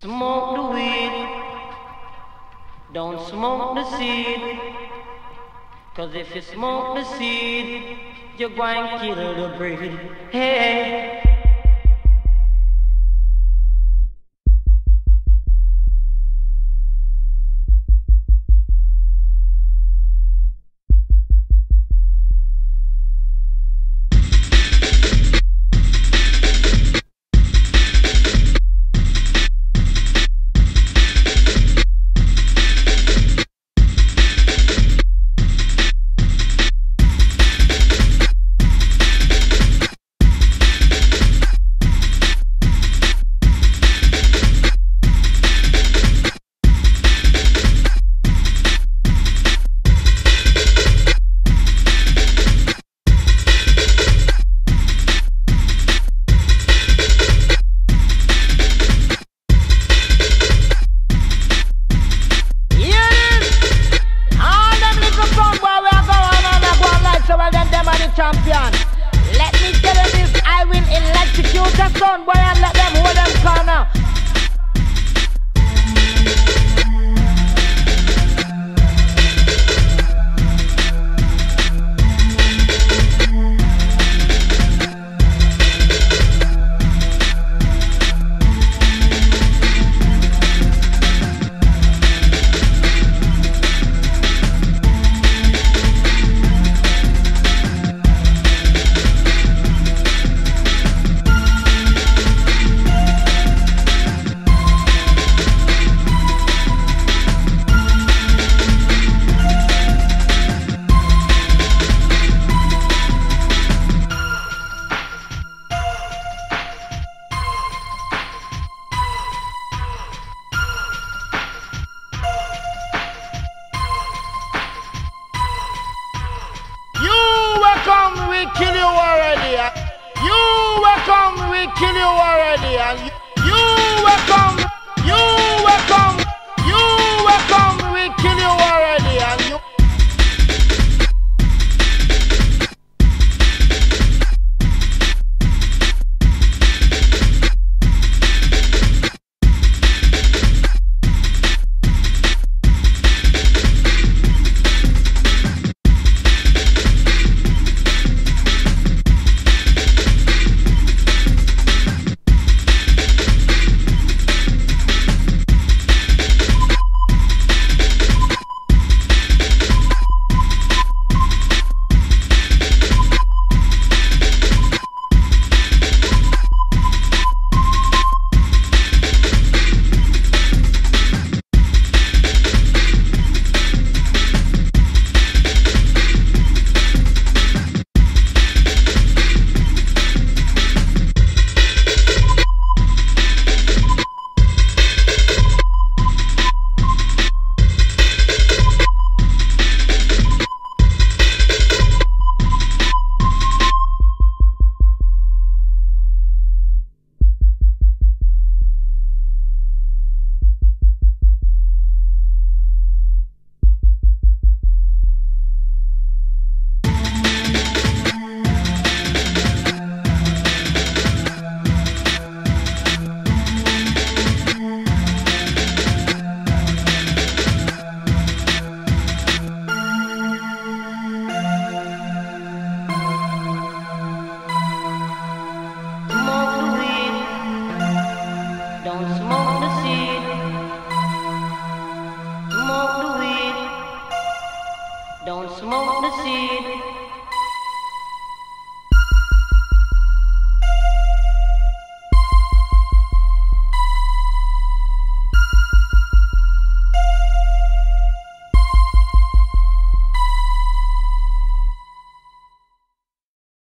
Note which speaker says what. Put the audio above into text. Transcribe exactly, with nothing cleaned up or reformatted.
Speaker 1: Smoke the weed, don't smoke the seed. Cause if you smoke the seed, you're going to kill the breed. Hey.
Speaker 2: Champion. Let me tell you this, I will electrocute the sun boy and let them hold them corner. Come, we kill you already. You will come, we kill you already. And you will come, you will come, you will come, we kill you already. And you don't smoke the seed, smoke the weed, don't smoke the seed.